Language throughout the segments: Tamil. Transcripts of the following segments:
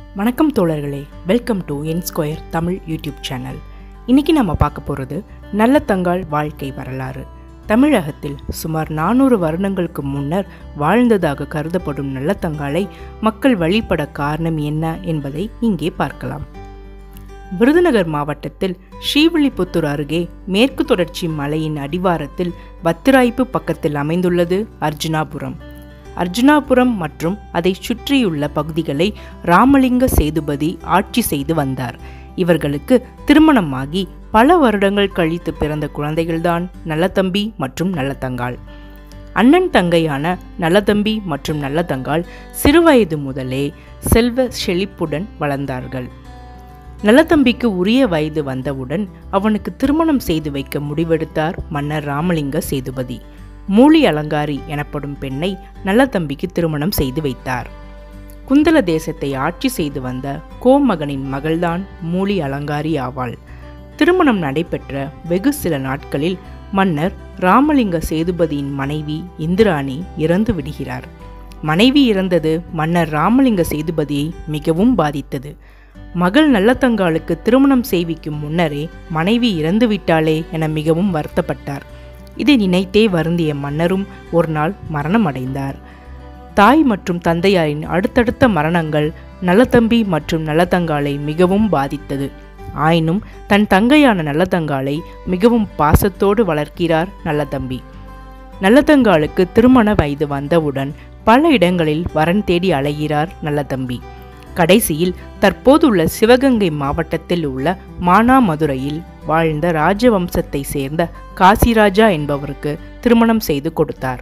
வணக்கம் தோழர்களே, வெல்கம் டு என் ஸ்கொயர் தமிழ் யூடியூப் சேனல். இன்னைக்கு நம்ம பார்க்க போகிறது நல்லதங்காள் வாழ்க்கை வரலாறு. தமிழகத்தில் சுமார் 400 வருடங்களுக்கு முன்னர் வாழ்ந்ததாக கருதப்படும் நல்லதங்காளை மக்கள் வழிபட காரணம் என்ன என்பதை இங்கே பார்க்கலாம். விருதுநகர் மாவட்டத்தில் ஸ்ரீவில்லிபுத்தூர் அருகே மேற்கு தொடர்ச்சி மலையின் அடிவாரத்தில் வத்திராய்ப்பு பக்கத்தில் அமைந்துள்ளது அர்ஜுனாபுரம். அர்ஜுனாபுரம் மற்றும் அதை சுற்றியுள்ள பகுதிகளை ராமலிங்க சேதுபதி ஆட்சி செய்து வந்தார். இவர்களுக்கு திருமணமாகி பல வருடங்கள் கழித்து பிறந்த குழந்தைகள்தான் நல்லதம்பி மற்றும் நல்லதங்காள். அண்ணன் தங்கையான நல்லதம்பி மற்றும் நல்லதங்காள் சிறுவயது முதலே செல்வ செழிப்புடன் வளர்ந்தார்கள். நல்லதம்பிக்கு உரிய வயது வந்தவுடன் அவனுக்கு திருமணம் செய்து வைக்க முடிவெடுத்தார் மன்னர் ராமலிங்க சேதுபதி. மூலி அலங்காரி எனப்படும் பெண்ணை நல்லதம்பிக்கு திருமணம் செய்து வைத்தார். குந்தல தேசத்தை ஆட்சி செய்து வந்த கோமகனின் மகள்தான் மூலி அலங்காரி ஆவாள். திருமணம் நடைபெற்ற வெகு சில நாட்களில் மன்னர் ராமலிங்க சேதுபதியின் மனைவி இந்திராணி இறந்து விடுகிறார். மனைவி இறந்தது மன்னர் ராமலிங்க சேதுபதியை மிகவும் பாதித்தது. மகள் நல்லதங்காளுக்கு திருமணம் செய்விக்கும் முன்னரே மனைவி இறந்து விட்டாளே என மிகவும் வருத்தப்பட்டார். இதை நினைத்தே வருந்திய மன்னரும் ஒரு நாள் மரணம் அடைந்தார். தாய் மற்றும் தந்தையாரின் அடுத்தடுத்த மரணங்கள் நல்லதம்பி மற்றும் நல்லதங்காளை மிகவும் பாதித்தது. ஆயினும் தன் தங்கையான நல்லதங்காளை மிகவும் பாசத்தோடு வளர்க்கிறார் நல்லதம்பி. நல்லதங்காளுக்கு திருமண வயது வந்தவுடன் பல இடங்களில் வரன் தேடி அலைகிறார் நல்லதம்பி. கடைசியில் தற்போதுள்ள சிவகங்கை மாவட்டத்தில் உள்ள மானாமதுரையில் வாழ்ந்த ராஜவம்சத்தை சேர்ந்த காசிராஜா என்பவருக்கு திருமணம் செய்து கொடுத்தார்.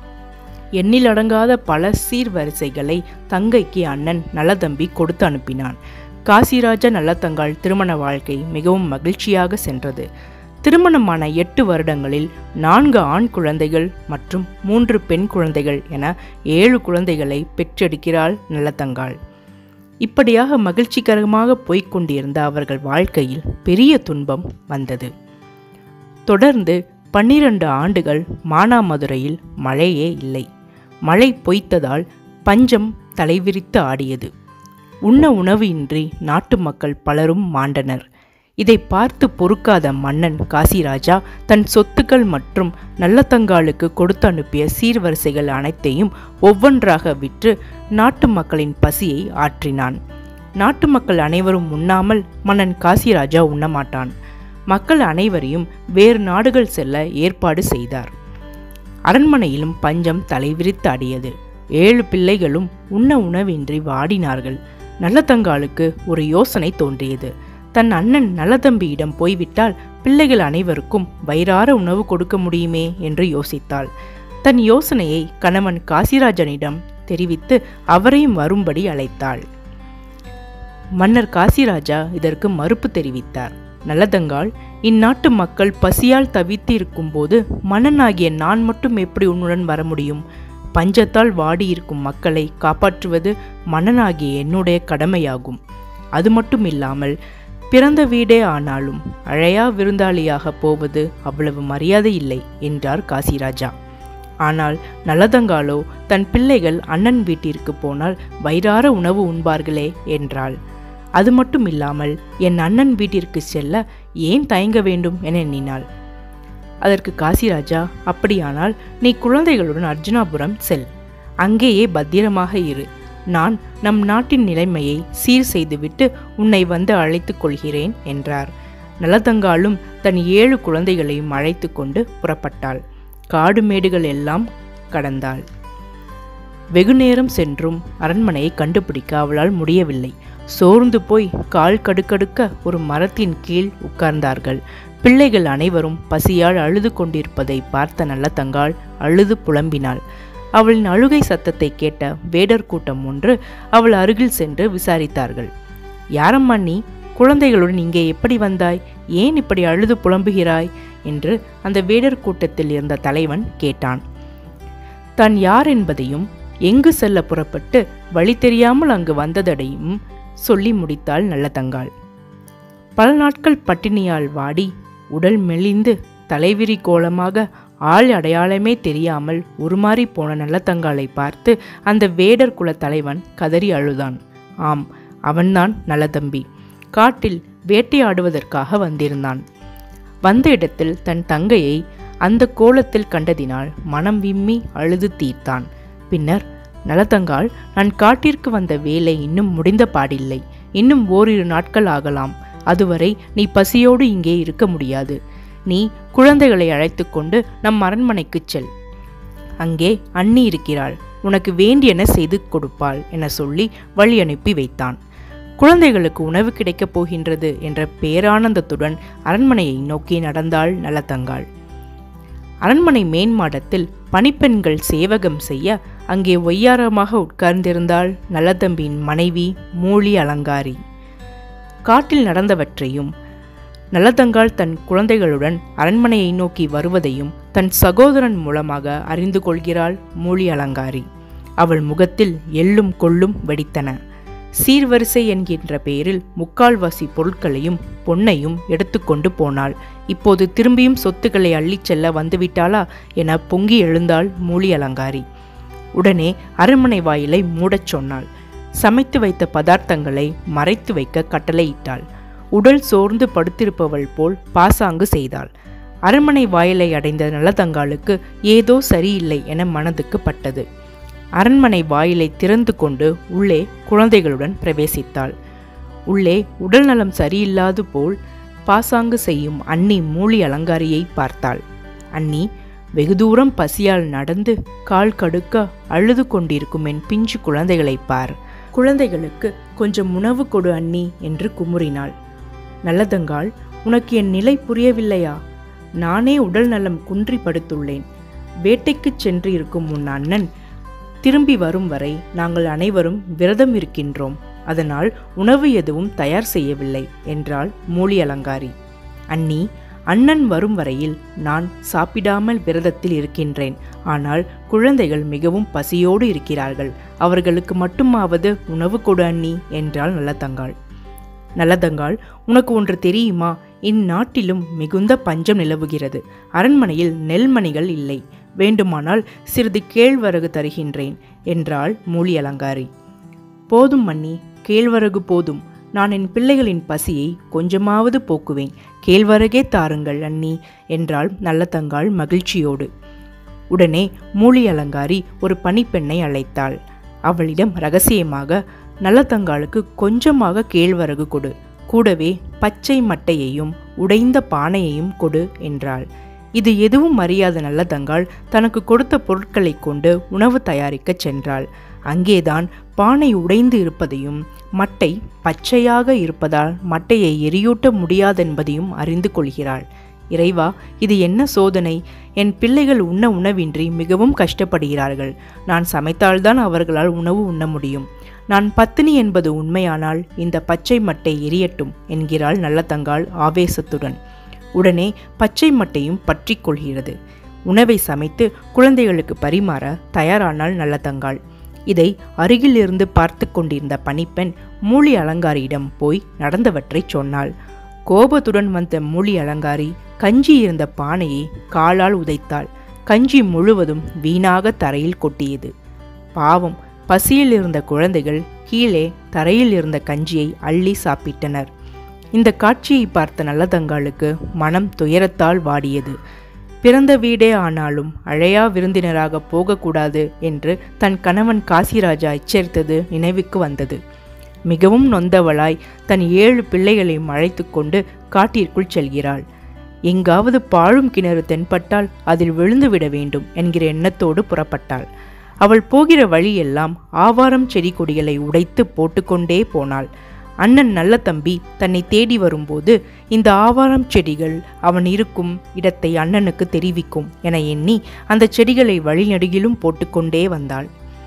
எண்ணிலடங்காத பல சீர்வரிசைகளை தங்கைக்கு அண்ணன் நல்லதம்பி கொடுத்து அனுப்பினான். காசிராஜா நல்லதங்காள் திருமண வாழ்க்கை மிகவும் மகிழ்ச்சியாக சென்றது. திருமணமான 8 வருடங்களில் 4 ஆண் குழந்தைகள் மற்றும் 3 பெண் குழந்தைகள் என 7 குழந்தைகளை பெற்றெடுக்கிறாள் நல்லதங்காள். இப்படியாக மகிழ்ச்சிகரமாக போய்கொண்டிருந்த அவர்கள் வாழ்க்கையில் பெரிய துன்பம் வந்தது. தொடர்ந்து 12 ஆண்டுகள் மானாமதுரையில் மழையே இல்லை. மழை பொய்த்ததால் பஞ்சம் தலைவிரித்து ஆடியது. உண்ண உணவு இன்றி நாட்டு மக்கள் பலரும் மாண்டனர். இதை பார்த்து பொறுக்காத மன்னன் காசிராஜா தன் சொத்துக்கள் மற்றும் நல்லதங்காளுக்கு கொடுத்து அனுப்பிய சீர்வரிசைகள் அனைத்தையும் ஒவ்வொன்றாக விற்று நாட்டு மக்களின் பசியை ஆற்றினான். நாட்டு மக்கள் அனைவரும் உண்ணாமல் மன்னன் காசிராஜா உண்ணமாட்டான். மக்கள் அனைவரையும் வேறு நாடுகள் செல்ல ஏற்பாடு செய்தார். அரண்மனையிலும் பஞ்சம் தலைவிரித்தாடியது. 7 பிள்ளைகளும் உண்ண உணவின்றி வாடினார்கள். நல்லதங்காளுக்கு ஒரு யோசனை தோன்றியது. தன் அண்ணன் நல்லதம்பியிடம் போய்விட்டால் பிள்ளைகள் அனைவருக்கும் வயிறார உணவு கொடுக்க முடியுமே என்று யோசித்தாள். தன் யோசனையை கணவன் காசிராஜனிடம் தெரிவித்து அவரையும் வரும்படி அழைத்தாள். மன்னர் காசிராஜா இதற்கு மறுப்பு தெரிவித்தார். நல்லதங்காள், இந்நாட்டு மக்கள் பசியால் தவித்து இருக்கும் போது மன்னனாகிய நான் மட்டும் எப்படி உன்னுடன் வர முடியும்? பஞ்சத்தால் வாடியிருக்கும் மக்களை காப்பாற்றுவது மன்னனாகிய என்னுடைய கடமையாகும். அது மட்டும் இல்லாமல் பிறந்த வீடே ஆனாலும் அழையா விருந்தாளியாக போவது அவ்வளவு மரியாதை இல்லை என்றார் காசிராஜா. ஆனால் நல்லதங்காளோ தன் பிள்ளைகள் அண்ணன் வீட்டிற்கு போனால் வயிறார உணவு உண்பார்களே என்றாள். அது மட்டும் இல்லாமல் என் அண்ணன் வீட்டிற்கு செல்ல ஏன் தயங்க வேண்டும் என எண்ணினாள். அதற்கு காசிராஜா, அப்படியானால் நீ குழந்தைகளுடன் அர்ஜுனாபுரம் செல், அங்கேயே பத்திரமாக இரு. நான் நம் நாட்டின் நிலைமையை சீர் செய்துவிட்டு உன்னை வந்து அழைத்து கொள்கிறேன் என்றார். நல்லதங்காளும் தன் 7 குழந்தைகளையும் அழைத்து கொண்டு புறப்பட்டாள். காடு மேடுகள் எல்லாம் கடந்தாள். வெகு நேரம் சென்றும் அரண்மனையை கண்டுபிடிக்க அவளால் முடியவில்லை. சோர்ந்து போய் கால் கடுக்கடுக்க ஒரு மரத்தின் கீழ் உட்கார்ந்தார்கள். பிள்ளைகள் அனைவரும் பசியால் அழுது கொண்டிருப்பதை பார்த்த நல்லதங்காள் அழுது புலம்பினாள். அவளின் அழுகை சத்தத்தை கேட்ட வேடர் கூட்டம் ஒன்று அவள் அருகில் சென்று விசாரித்தார்கள். யாரம்மா நீ? குழந்தைகளுடன் இங்கே எப்படி வந்தாய்? ஏன் இப்படி அழுது புலம்புகிறாய் என்று அந்த வேடர் கூட்டத்தில் இருந்த தலைவன் கேட்டான். தான் யார் என்பதையும் எங்கு செல்ல புறப்பட்டு வழி தெரியாமல் அங்கு வந்ததையும் சொல்லி முடித்தாள் நல்லதங்காள். பல நாட்கள் பட்டினியால் வாடி உடல் மெலிந்து தலைவிரி கோலமாக ஆள் அடையாளமே தெரியாமல் உருமாறி போன நல்லதங்காளை பார்த்து அந்த வேடர் குல தலைவன் கதறி அழுதான். ஆம், அவன்தான் நலதம்பி. காட்டில் வேட்டையாடுவதற்காக வந்திருந்தான். வந்த இடத்தில் தன் தங்கையை அந்த கோலத்தில் கண்டதினால் மனம் விம்மி அழுது தீர்த்தான். பின்னர், நலதங்காள், நான் காட்டிற்கு வந்த வேலை இன்னும் முடிந்த பாடில்லை. இன்னும் ஓரிரு நாட்கள் ஆகலாம். அதுவரை நீ பசியோடு இங்கே இருக்க முடியாது. நீ குழந்தைகளை அழைத்து கொண்டு நம் அரண்மனைக்குச் செல். அங்கே அண்ணி இருக்கிறாள். உனக்கு வேண்டியன செய்து கொடுப்பாள் என சொல்லி வழி அனுப்பி வைத்தான். குழந்தைகளுக்கு உணவு கிடைக்கப் போகின்றது என்ற பேரானந்தத்துடன் அரண்மனையை நோக்கி நடந்தாள் நலதங்காள். அரண்மனை மேன்மாடத்தில் பணிப்பெண்கள் சேவகம் செய்ய அங்கே ஒய்யாரமாக உட்கார்ந்திருந்தாள் நலதம்பியின் மனைவி மூலி அலங்காரி. காட்டில் நடந்தவற்றையும் நலதங்காள் தன் குழந்தைகளுடன் அரண்மனையை நோக்கி வருவதையும் தன் சகோதரன் மூலமாக அறிந்து கொள்கிறாள் மூலி அலங்காரி. அவள் முகத்தில் எள்ளும் கொள்ளும் வெடித்தன. சீர்வரிசை என்கின்ற பெயரில் முக்கால்வாசி பொருட்களையும் பொன்னையும் எடுத்துக்கொண்டு போனாள். இப்போது திரும்பியும் சொத்துக்களை அள்ளிச் செல்ல வந்துவிட்டாளா என பொங்கி எழுந்தாள் மூலி அலங்காரி. உடனே அரண்மனை வாயிலை மூடச் சொன்னாள். சமைத்து வைத்த பதார்த்தங்களை மறைத்து வைக்க கட்டளையிட்டாள். உடல் சோர்ந்து படுத்திருப்பவள் போல் பாசாங்கு செய்தாள். அரண்மனை வாயிலை அடைந்த நலதங்காளுக்கு ஏதோ சரியில்லை என மனதுக்கு பட்டது. அரண்மனை வாயிலை திறந்து கொண்டு உள்ளே குழந்தைகளுடன் பிரவேசித்தாள். உள்ளே உடல் நலம் சரியில்லாது போல் பாசாங்கு செய்யும் அண்ணி மூலி அலங்காரியை பார்த்தாள். அண்ணி, வெகு தூரம் பசியால் நடந்து கால் கடுக்க அழுது கொண்டிருக்கும் என் பிஞ்சு குழந்தைகளை பார். குழந்தைகளுக்கு கொஞ்சம் உணவு கொடு அண்ணி என்று குமுறினாள். நலதங்காள், உனக்கு என் நிலை புரியவில்லையா? நானே உடல் நலம் குன்றி படுத்துள்ளேன். வேட்டைக்குச் சென்று இருக்கும் உன் அண்ணன் திரும்பி வரும் வரை நாங்கள் அனைவரும் விரதம் இருக்கின்றோம். அதனால் உணவு எதுவும் தயார் செய்யவில்லை என்றாள் மூலி அலங்காரி. அண்ணி, அண்ணன் வரும் வரையில் நான் சாப்பிடாமல் விரதத்தில் இருக்கின்றேன். ஆனால் குழந்தைகள் மிகவும் பசியோடு இருக்கிறார்கள். அவர்களுக்கு மட்டுமாவது உணவு கொடு அண்ணி என்றாள் நலதங்காள். நலதங்காள், உனக்கு ஒன்று தெரியுமா? இந்நாட்டிலும் மிகுந்த பஞ்சம் நிலவுகிறது. அரண்மனையில் நெல்மணிகள் இல்லை. வேண்டுமானால் சிறிது கேழ்வரகு தருகின்றேன் என்றாள் மூலி அலங்காரி. போதும் அண்ணி, கேழ்வரகு போதும். நான் என் பிள்ளைகளின் பசியை கொஞ்சமாவது போக்குவேன். கேழ்வரகே தாருங்கள் அண்ணி என்றாள் நலதங்காள் மகிழ்ச்சியோடு. உடனே மூலி அலங்காரி ஒரு பணிப்பெண்ணை அழைத்தாள். அவளிடம் ரகசியமாக, நலதங்காளுக்கு கொஞ்சமாக கேழ்வரகு கொடு, கூடவே பச்சை மட்டையையும் உடைந்த பானையையும் கொடு என்றாள். இது எதுவும் அறியாத நலதங்காள் தனக்கு கொடுத்த பொருட்களை கொண்டு உணவு தயாரிக்கச் சென்றாள். அங்கேதான் பானை உடைந்து இருப்பதையும் மட்டை பச்சையாக இருப்பதால் மட்டையை எரியூட்ட முடியாதென்பதையும் அறிந்து கொள்கிறாள். இறைவா, இது என்ன சோதனை! என் பிள்ளைகள் உண்ண உணவின்றி மிகவும் கஷ்டப்படுகிறார்கள். நான் சமைத்தால்தான் அவர்களால் உணவு உண்ண முடியும். நான் பத்தினி என்பது உண்மையானால் இந்த பச்சை மட்டை எரியட்டும் என்கிறாள் நலதங்காள் ஆவேசத்துடன். உடனே பச்சை மட்டையும் பற்றி கொள்கிறது. உணவை சமைத்து குழந்தைகளுக்கு பரிமாற தயாரானாள் நலதங்காள். இதை அருகில் இருந்து பார்த்து கொண்டிருந்த பணிப்பெண் மூலி அலங்காரியிடம் போய் நடந்தவற்றை சொன்னாள். கோபத்துடன் வந்த மூலி அலங்காரி கஞ்சி இருந்த பானையை காலால் உதைத்தாள். கஞ்சி முழுவதும் வீணாக தரையில் கொட்டியது. பாவம், பசியில் இருந்த குழந்தைகள் கீழே தரையில் இருந்த கஞ்சியை அள்ளி சாப்பிட்டனர். இந்த காட்சியை பார்த்த நலதங்காளுக்கு மனம் துயரத்தால் வாடியது. பிறந்த வீடே ஆனாலும் அழையா விருந்தினராக போகக்கூடாது என்று தன் கணவன் காசிராஜா எச்சரித்தது நினைவுக்கு வந்தது. மிகவும் நொந்தவளாய் தன் 7 பிள்ளைகளையும் அழைத்து கொண்டு காட்டிற்குள் செல்கிறாள். எங்காவது பாழும் கிணறு தென்பட்டால் அதில் விழுந்துவிட வேண்டும் என்கிற எண்ணத்தோடு புறப்பட்டாள். அவள் போகிற வழியெல்லாம் ஆவாரம் செடி கொடிகளை உடைத்து போட்டுக்கொண்டே போனாள். அண்ணன் நல்லதம்பி தன்னை தேடி வரும்போது இந்த ஆவாரம் செடிகள் அவன் இருக்கும் இடத்தை அண்ணனுக்கு தெரிவிக்கும் என எண்ணி அந்த செடிகளை வழிநெடுகிலும் போட்டுக்கொண்டே வந்தாள்.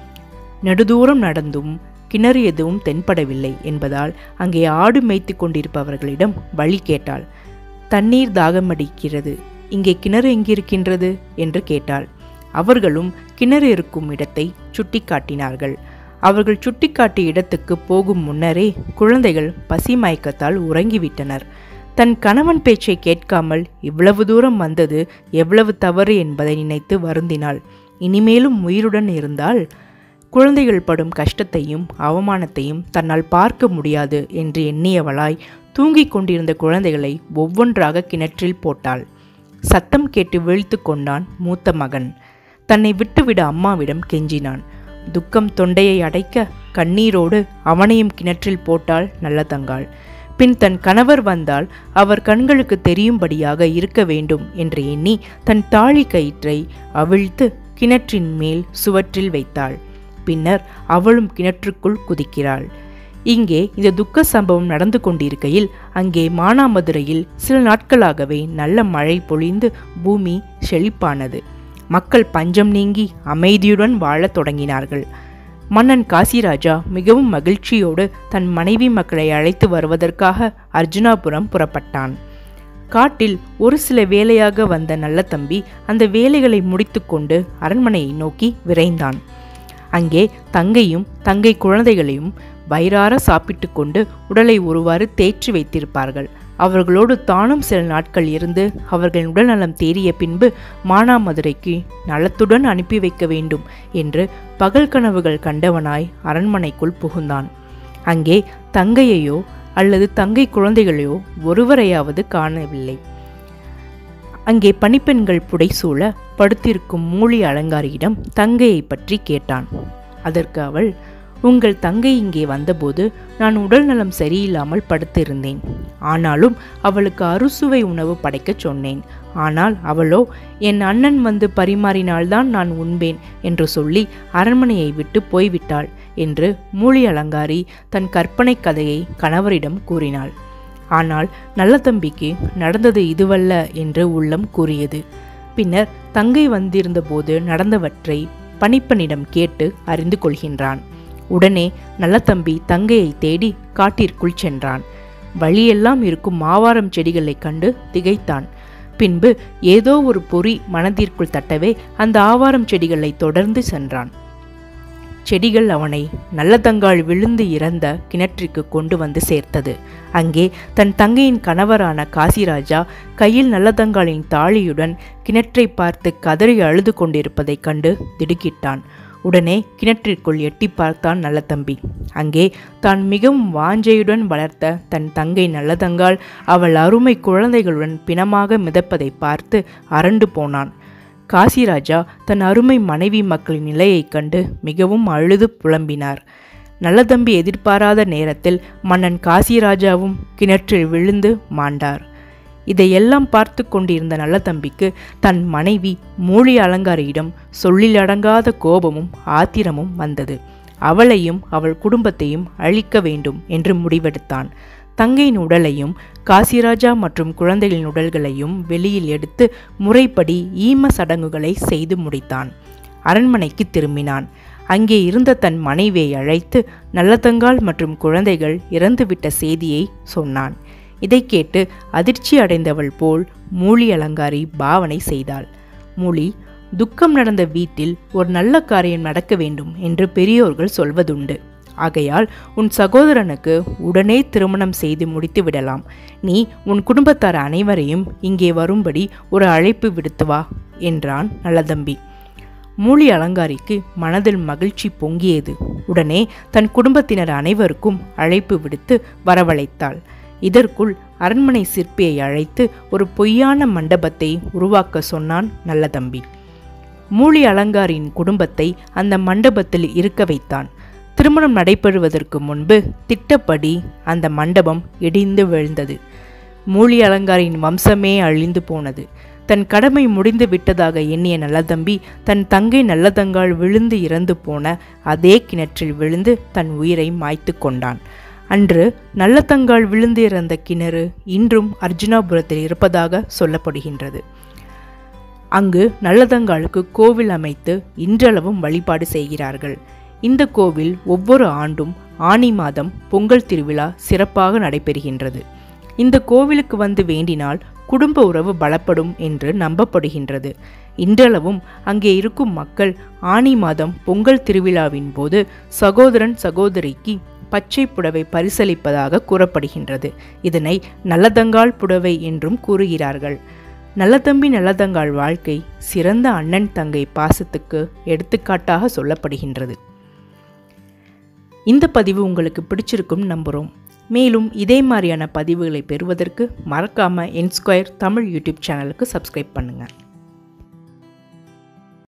நெடுதூரம் நடந்தும் கிணறு எதுவும் தென்படவில்லை என்பதால் அங்கே ஆடு மேய்த்து கொண்டிருப்பவர்களிடம் வழி கேட்டாள். தண்ணீர் தாகமடிக்கிறது, இங்கே கிணறு எங்கிருக்கின்றது என்று கேட்டாள். அவர்களும் கிணறு இருக்கும் இடத்தை சுட்டி காட்டினார்கள். அவர்கள் சுட்டிக்காட்டிய இடத்துக்கு போகும் முன்னரே குழந்தைகள் பசி மயக்கத்தால் உறங்கிவிட்டனர். தன் கணவன் பேச்சை கேட்காமல் இவ்வளவு தூரம் வந்தது எவ்வளவு தவறு என்பதை நினைத்து வருந்தினாள். இனிமேலும் உயிருடன் இருந்தால் குழந்தைகள் படும் கஷ்டத்தையும் அவமானத்தையும் தன்னால் பார்க்க முடியாது என்று எண்ணியவளாய் தூங்கிக் கொண்டிருந்த குழந்தைகளை ஒவ்வொன்றாக கிணற்றில் போட்டாள். சத்தம் கேட்டு விழித்து கொண்டான் மூத்த மகன். தன்னை விட்டுவிட அம்மாவிடம் கெஞ்சினான். துக்கம் தொண்டையை அடைக்க கண்ணீரோடு அவனையும் கிணற்றில் போட்டாள் நல்லதங்காள். பின் தன் கணவர் வந்தால் அவர் கண்களுக்கு தெரியும்படியாக இருக்க வேண்டும் என்று எண்ணி தன் தாலி கயிற்றை அவிழ்த்து கிணற்றின் மேல் சுவற்றில் வைத்தாள். பின்னர் அவளும் கிணற்றுக்குள் குதிக்கிறாள். இங்கே இந்த துக்க சம்பவம் நடந்து கொண்டிருக்கையில் அங்கே மானாமதுரையில் சில நாட்களாகவே நல்ல மழை பொழிந்து பூமி செழிப்பானது. மக்கள் பஞ்சம் நீங்கி அமைதியுடன் வாழத் தொடங்கினார்கள். மன்னன் காசிராஜா மிகவும் மகிழ்ச்சியோடு தன் மனைவி மக்களை அழைத்து வருவதற்காக அர்ஜுனாபுரம் புறப்பட்டான். காட்டில் ஒரு சில வேலையாக வந்த நல்ல தம்பி அந்த வேலைகளை முடித்து கொண்டு அரண்மனையை நோக்கி விரைந்தான். அங்கே தங்கையும் தங்கை குழந்தைகளையும் வயிறார சாப்பிட்டு கொண்டு உடலை ஒருவாறு தேற்றி வைத்திருப்பார்கள். அவர்களோடு தானும் சில நாட்கள் இருந்து அவர்களின் உடல்நலம் தேறிய பின்பு மானாமதுரைக்கு நலத்துடன் அனுப்பி வைக்க வேண்டும் என்று பகல் கனவுகள் கண்டவனாய் அரண்மனைக்குள் புகுந்தான். அங்கே தங்கையையோ அல்லது தங்கை குழந்தைகளையோ ஒருவரையாவது காணவில்லை. அங்கே பணிப்பெண்கள் புடைசூழ படுத்திருக்கும் மூலி அலங்காரியிடம் தங்கையை பற்றி கேட்டான். அதற்கு அவள், உங்கள் தங்கை இங்கே வந்தபோது நான் உடல் நலம் சரியில்லாமல் படுத்திருந்தேன். ஆனாலும் அவளுக்கு அறுசுவை உணவு படைக்கச் சொன்னேன். ஆனால் அவளோ என் அண்ணன் வந்து பரிமாறினால்தான் நான் உண்பேன் என்று சொல்லி அரண்மனையை விட்டு போய்விட்டாள் என்று மூலி அலங்காரி தன் கற்பனை கதையை கணவரிடம் கூறினாள். ஆனால் நல்ல தம்பிக்கு நடந்தது இதுவல்ல என்று உள்ளம் கூறியது. பின்னர் தங்கை வந்திருந்த போது நடந்தவற்றை பணிப்பெண்ணிடம் கேட்டு அறிந்து கொள்கின்றான். உடனே நல்ல தம்பி தங்கையை தேடி காட்டிற்குள் சென்றான். வழியெல்லாம் இருக்கும் மாவாரம் செடிகளை கண்டு திகைத்தான். பின்பு ஏதோ ஒரு பொறி மனதிற்குள் தட்டவே அந்த ஆவாரம் செடிகளை தொடர்ந்து சென்றான். செடிகள் அவனை நல்லதங்காள் விழுந்து இறந்த கிணற்றிற்கு கொண்டு வந்து சேர்த்தது. அங்கே தன் தங்கையின் கணவரான காசிராஜா கையில் நல்லதங்காளின் தாலியுடன் கிணற்றை பார்த்து கதறி அழுது கொண்டிருப்பதைக் கண்டு திடுக்கிட்டான். உடனே கிணற்றிற்குள் எட்டி பார்த்தான் நல்ல தம்பி. அங்கே தான் மிகவும் வாஞ்சையுடன் வளர்த்த தன் தங்கை நல்லதங்காள் அவள் அருமை குழந்தைகளுடன் பிணமாக மிதப்பதை பார்த்து அரண்டு போனான். காசிராஜா தன் அருமை மனைவி மக்களின் நிலையைக் கண்டு மிகவும் அழுது புலம்பினார். நல்லதம்பி எதிர்பாராத நேரத்தில் மன்னன் காசிராஜாவும் கிணற்றில் விழுந்து மாண்டார். இதையெல்லாம் பார்த்து கொண்டிருந்த நல்ல தம்பிக்கு தன் மனைவி மூலி அலங்காரியிடம் சொல்லிலடங்காத கோபமும் ஆத்திரமும் வந்தது. அவளையும் அவள் குடும்பத்தையும் அழிக்க வேண்டும் என்று முடிவெடுத்தான். தங்கையின் உடலையும் காசிராஜா மற்றும் குழந்தைகளின் உடல்களையும் வெளியில் எடுத்து முறைப்படி ஈம சடங்குகளை செய்து முடித்தான். அரண்மனைக்கு திரும்பினான். அங்கே இருந்த தன் மனைவியை அழைத்து நல்லதங்காள் மற்றும் குழந்தைகள் இறந்துவிட்ட செய்தியை சொன்னான். இதை கேட்டு அதிர்ச்சி அடைந்தவள் போல் மூலி அலங்காரி பாவனை செய்தாள். மூலி, துக்கம் நடந்த வீட்டில் ஒரு நல்ல காரியம் நடக்க வேண்டும் என்று பெரியோர்கள் சொல்வதுண்டு. ஆகையால் உன் சகோதரனுக்கு உடனே திருமணம் செய்து முடித்து விடலாம். நீ உன் குடும்பத்தார் அனைவரையும் இங்கே வரும்படி ஒரு அழைப்பு விடுத்து வா என்றான் நல்லதம்பி. மூலி அலங்காரிக்கு மனதில் மகிழ்ச்சி பொங்கியது. உடனே தன் குடும்பத்தினர் அனைவருக்கும் அழைப்பு விடுத்து வரவழைத்தாள். இதற்குள் அரண்மனை சிற்பியை அழைத்து ஒரு பொய்யான மண்டபத்தை உருவாக்க சொன்னான் நல்லதம்பி. மூலி அலங்காரின் குடும்பத்தை அந்த மண்டபத்தில் இருக்க வைத்தான். திருமணம் நடைபெறுவதற்கு முன்பு திட்டப்படி அந்த மண்டபம் இடிந்து விழுந்தது. மூலி அலங்காரின் வம்சமே அழிந்து போனது. தன் கடமை முடிந்து விட்டதாக எண்ணிய நல்லதம்பி தன் தங்கை நல்லதங்காள் விழுந்து இறந்து போன அதே கிணற்றில் விழுந்து தன் உயிரை மாய்த்து கொண்டான். அன்று நல்லதங்காள் விழுந்து இறந்த கிணறு இன்றும் அர்ஜுனாபுரத்தில் இருப்பதாக சொல்லப்படுகின்றது. அங்கு நல்லதங்காளுக்கு கோவில் அமைத்து இன்றளவும் வழிபாடு செய்கிறார்கள். இந்த கோவில் ஒவ்வொரு ஆண்டும் ஆனி மாதம் பொங்கல் திருவிழா சிறப்பாக நடைபெறுகின்றது. இந்த கோவிலுக்கு வந்து வேண்டினால் குடும்ப உறவு பலப்படும் என்று நம்பப்படுகின்றது. இன்றளவும் அங்கே இருக்கும் மக்கள் ஆனி மாதம் பொங்கல் திருவிழாவின் போது சகோதரன் சகோதரிக்கு பச்சை புடவை பரிசளிப்பதாக கூறப்படுகின்றது. இதனை நல்லதங்காள் புடவை என்றும் கூறுகிறார்கள். நல்லதம்பி நல்லதங்காள் வாழ்க்கை சிறந்த அண்ணன் தங்கை பாசத்துக்கு எடுத்துக்காட்டாக சொல்லப்படுகின்றது. இந்த பதிவு உங்களுக்கு பிடிச்சிருக்கும் நம்புகிறோம். மேலும் இதே மாதிரியான பதிவுகளை பெறுவதற்கு மறக்காமல் என் ஸ்கொயர் தமிழ் யூடியூப் சேனலுக்கு சப்ஸ்கிரைப் பண்ணுங்கள்.